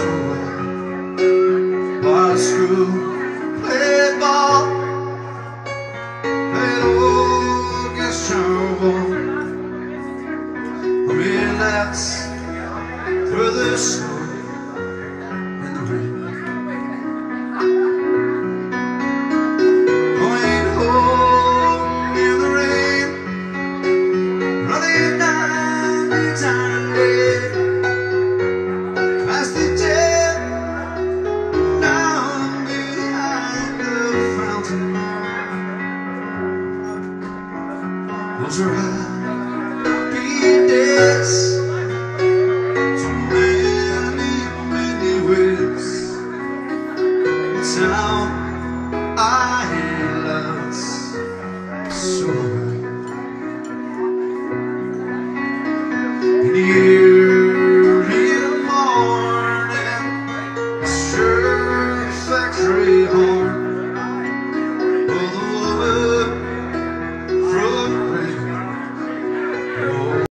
so well. Bought a screw, played ball, played old guitar. Relax through the snow and the rain. Going home in the rain, running down the town lane, past the dead, down behind the fountain. Those are happy days. Town I loved so well. In the year